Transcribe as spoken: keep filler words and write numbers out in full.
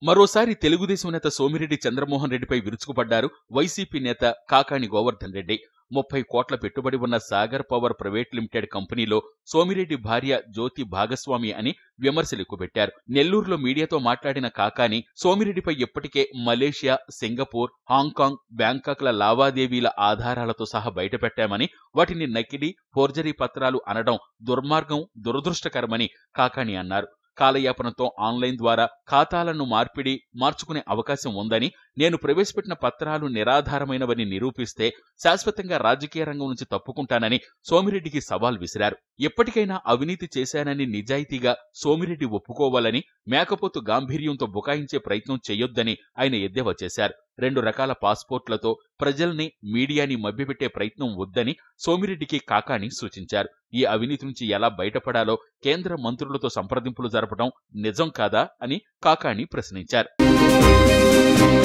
మరోసారి తెలుగుదేశం నేత సోమిరెడ్డి చంద్రమోహన్ రెడ్డిపై విరుచుకుపడ్డారు వైసీపీ నేత కాకాణి గోవర్ధన్ రెడ్డి. ముప్పై కోట్ల పెట్టుబడి ఉన్న సాగర్ పవర్ ప్రైవేట్ లిమిటెడ్ కంపెనీలో సోమిరెడ్డి భార్య జ్యోతి భాగస్వామి అని విమర్శలు ఎక్కుపెట్టారు. నెల్లూరులో మీడియాతో మాట్లాడిన కాకాణి సోమిరెడ్డిపై ఇప్పటికే మలేషియా, సింగపూర్, హాంకాంగ్, బ్యాంకాక్ల లావాదేవీల ఆధారాలతో సహా బయటపెట్టామని, వాటిని నకిలీ, ఫోర్జరీ పత్రాలు అనడం దుర్మార్గం, దురదృష్టకరమని కాకాణి అన్నారు. కాలయాపనతో ఆన్లైన్ ద్వారా ఖాతాలను మార్పిడి మార్చుకునే అవకాశం ఉందని, నేను ప్రవేశపెట్టిన పత్రాలు నిరాధారమైనవని నిరూపిస్తే శాశ్వతంగా రాజకీయ రంగం నుంచి తప్పుకుంటానని సోమిరెడ్డికి సవాల్ విసిరారు. ఎప్పటికైనా అవినీతి చేశానని నిజాయితీగా సోమిరెడ్డి ఒప్పుకోవాలని, మేకపోతు గాంభీర్యంతో బుకాయించే ప్రయత్నం చేయొద్దని ఆయన ఎద్దేవా చేశారు. రెండు రకాల పాస్పోర్ట్లతో ప్రజల్ని, మీడియాని మభ్యపెట్టే ప్రయత్నం వద్దని సోమిరెడ్డికి కాకాణి సూచించారు. ఈ అవినీతి నుంచి ఎలా బయటపడాలో కేంద్ర మంత్రులతో సంప్రదింపులు జరపడం నిజం కాదా అని కాకాణి ప్రశ్నించారు.